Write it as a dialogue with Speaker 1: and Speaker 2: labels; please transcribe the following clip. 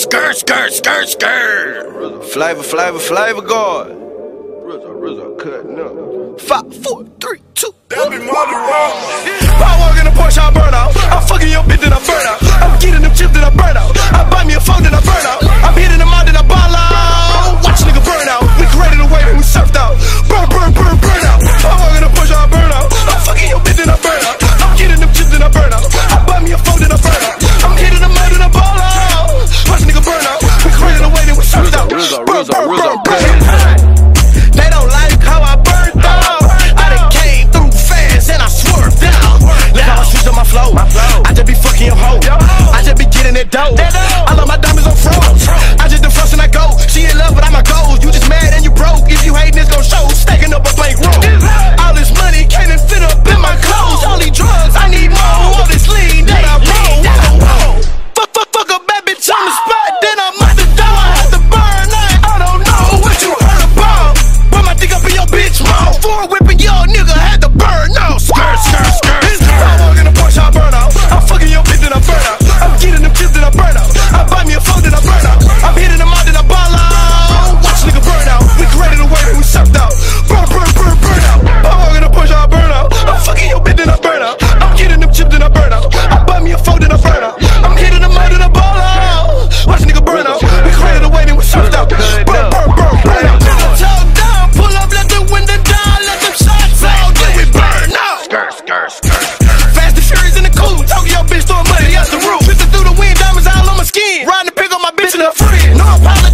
Speaker 1: Skirt, skirt, skirt, skirt.
Speaker 2: Flavor God. RZA cutting up. 5, 4, 3, 2.
Speaker 1: That be Molly Rock.
Speaker 2: I walk in the Porsche, I burn out. I'm fucking your bitch, then I burn out. I'm getting them chips, then I burn out. I buy me a phone, then I burn out. I'm hitting them out, then I ball out. Watch a nigga burn out. We created a wave and we surfed out. Burn out. I walk in the Porsche, I burn out. I'm fucking your bitch, then I burn out. I'm getting them chips, then I burn out. I buy me a phone, then I burn out. I'm hitting them out, then I ball out. Watch a nigga burn out. We created a wave and we surfed out. Burn out. They don't like how I burned out. I done came through fast and I swerved out. Look how I switch on my flow. I just be fucking your hoe. I just be getting that dough. I love my diamonds on froze. I just defrost and I go. She in love with all my goals. You just mad and you broke. If you hating, it's gon' show. Stacking up a bankroll. All this money can't even fit up in my clothes. All these drugs, I need more. All this lean that I roll. Fuck a bad bitch on the spot, then I'm at the door. I have to burn that. I don't know what you heard about. Put my dick up in your bitch mouth. For whipping your nigga had to burn out. Skirt, skirt, skirt. I walk in the Porsche, I burn out. I'm fucking your bitch, then I burn out. I'm getting them chips, then I burn out. I buy me a phone, then I burn out. I'm hitting them out, then I ball out. Watch a nigga burn out. We created a wave and we surfed out. Burn out. I walk in the Porsche, I burn out. I'm fucking your bitch, then I burn out. I'm getting them chips, then I burn out. I buy me a phone, then I burn out. I'm hitting them out, then I ball out. Watch a nigga burn out. We created a wave and we surfed out. Burn out. Top down, pull up, let the window down, let them shots out, then we burn out. Fast and Furious in the coupe, Tokyo bitch throwing money out the roof. Twisted through the wind, diamonds all on my skin. Riding to pick up my bitch and her friend. No apology.